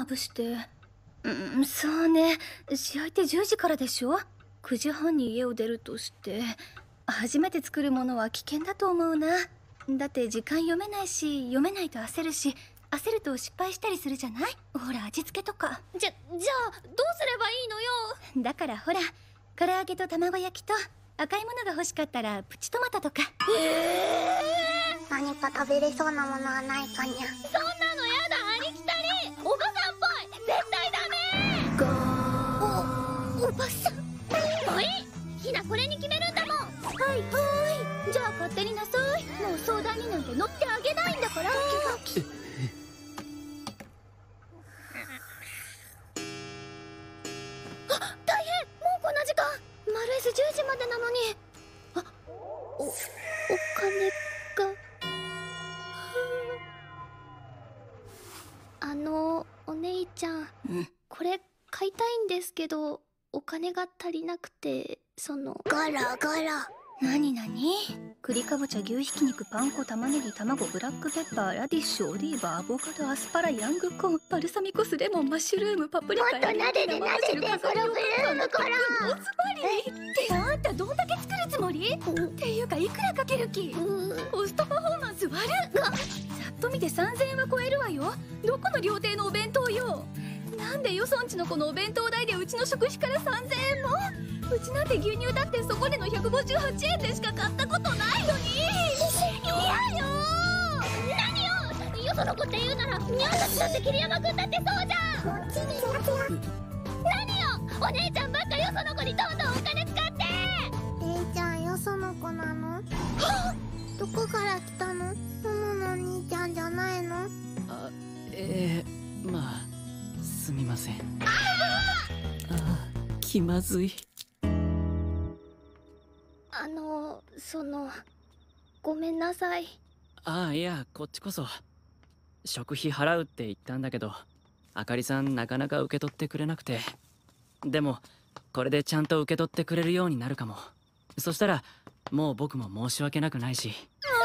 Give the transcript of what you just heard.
まぶして。そうね。試合って10時からでしょ。9時半に家を出るとして初めて作るものは危険だと思うな。だって時間読めないし、読めないと焦るし、焦ると失敗したりするじゃない。ほら味付けとか。 じゃあどうすればいいのよ。 だからほら、唐揚げと卵焼きと赤いものが欲しかったらプチトマトとか。 何か食べれそうなものはないかにゃ。 そんなのやだ、ありきたり。おばさんっぽい。絶対ダメ。 おばさん。 おい、ひなこれに決めるんだもん。 はいはい、じゃあ勝手になさい。もう相談になんて乗ってあげないんだから。 大変、もうこんな時間。 マルエス10時までなのに。 お金が。お姉ちゃん、これ買いたいんですけどお金が足りなくて。 ガラガラ。 何栗かぼちゃ、牛ひき肉、パン粉、玉ねぎ、卵、ブラックペッパー、ラディッシュ、オリーブ、アボカド、アスパラ、ヤングコーン、バルサミコ酢、レモン、マッシュルーム、パプリカ、 もっと撫でて撫でて、このブルームから。 ローズマリーってあんたどんだけ作るつもり？っていうかいくらかける気？コストパフォーマンス悪っ。ざっと見て3000円は超えるわよ。どこの料亭のお弁当よ。なんでよそんちの子のお弁当代でうちの食費から3000円も？うちなんて牛乳だってそこでの158円でしか買ったことないのに。嫌よ。 何よ、よその子って言うならニャンたちだって桐山くんだってそうじゃん。何よ、お姉ちゃんばっかよその子にどんどんお金使って。 レイちゃんよその子なの？どこから来たの？モモのお兄ちゃんじゃないの？ まあすみません。気まずい。 ごめんなさい。 いや、こっちこそ食費払うって言ったんだけど、あかりさんなかなか受け取ってくれなくて。でもこれでちゃんと受け取ってくれるようになるかも。そしたらもう僕も申し訳なくないし。